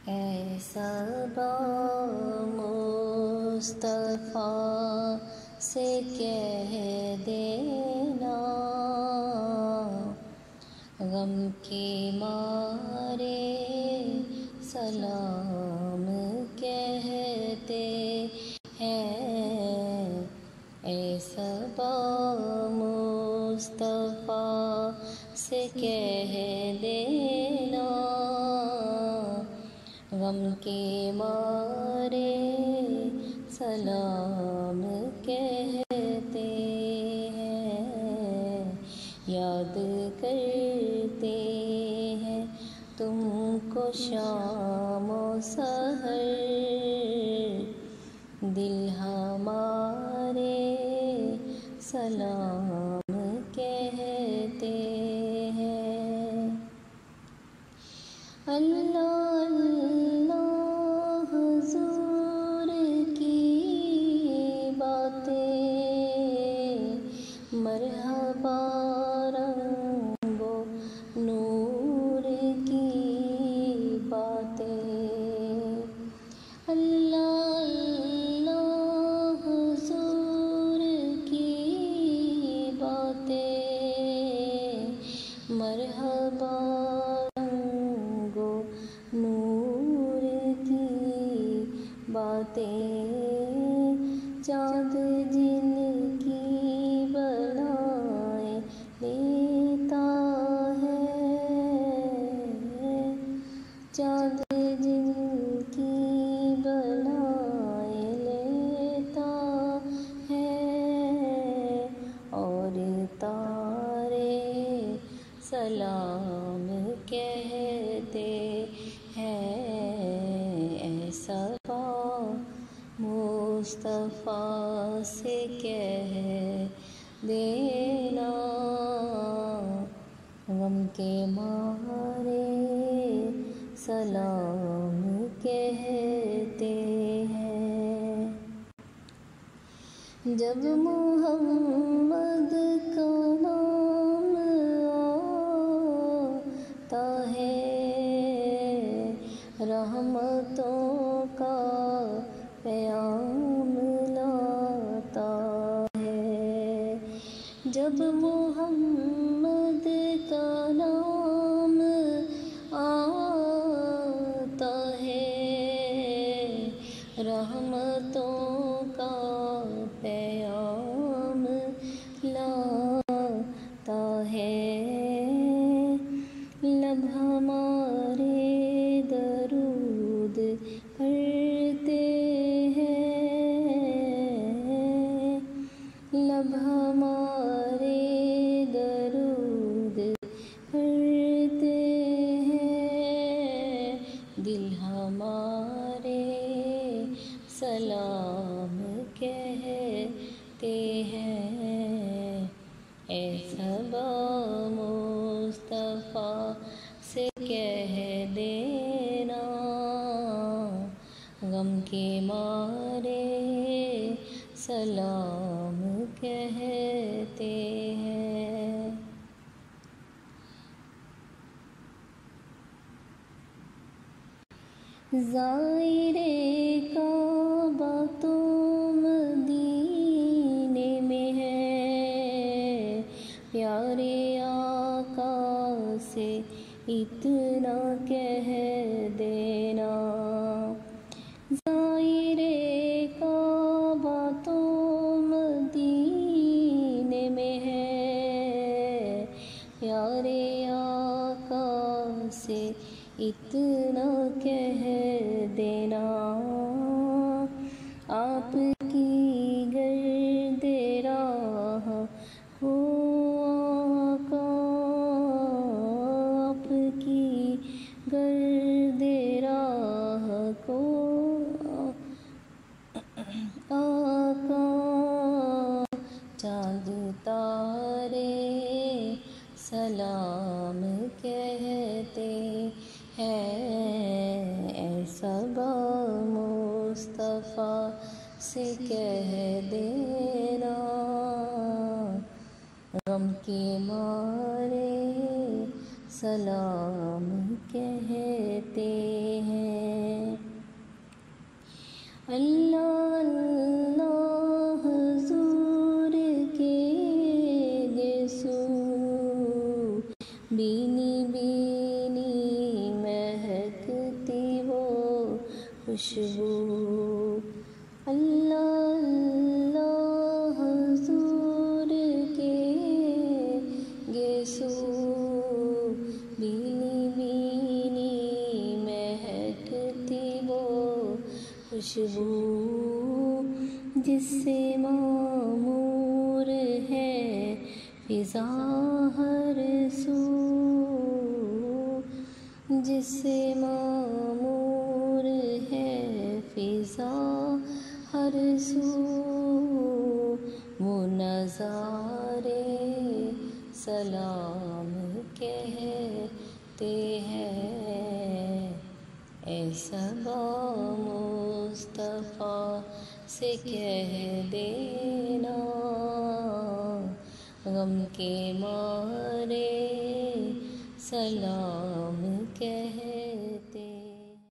اے صبا مصطفیٰ سے کہہ دینا، غم کے مارے سلام کہتے ہیں۔ اے صبا مصطفیٰ سے کہہ دینا، غم کے مارے سلام کہتے ہیں۔ یاد کرتے ہیں تم کو شام و سحر، دل ہمارے سلام کہتے ہیں۔ اللہ اللہ حضور کی باتیں، مرحبا رنگ و نور کی باتیں، اللہ اللہ حضور کی باتیں، مرحبا رنگ و نور کی باتیں، چاند جن کی بلائیں لیتا ہے، چاند جن کی بلائیں لیتا ہے، اور تارے سلام کہتے ہیں۔ اے صبا مصطفیٰ سے کہہ دینا، غم کے مارے سلام کہتے ہیں۔ جب محمد کا نام آتا ہے، رحمتوں کا پیام لاتا ہے۔ جب محمد کا نام آتا ہے، رحمتوں کا پیام لاتا ہے۔ لب ہمارے درود پڑھتے ہیں، لب ہمارے درود پڑھتے ہیں، دل ہمارے سلام کہتے ہیں۔ اے صبا مصطفیٰ سے کہہ دینا، غم کے مارے سلام کہتے ہیں۔ زائرے کعبہ تو مدینے میں ہے، پیارے آقا سے اتنا کہہ دینا۔ زائرے کعبہ تو مدینے میں ہے، پیارے آقا سے اتنا کہہ دینا۔ آپ کی گرد راہ کو آقا، آپ کی گرد راہ کو آقا، چاند تارے سلام کہتے ہیں۔ اے صبا مصطفیٰ سے کہہ دینا، غم کے مارے سلام کہتے ہیں۔ اللہ اللہ حضور کے گیسو، بینی بینی مہکتی وہ خوشبو، اللہ اللہ حضور کے گیسو، بینی بینی مہکتی وہ خوشبو، جس سے معمور ہے فضا ہر سو، جس سے معمور ہے فضا ہر سو، وہ نظارے سلام کہتے ہیں، اے صبا مصطفیٰ سے کہہ دینا، غم کے مارے سلام کہہ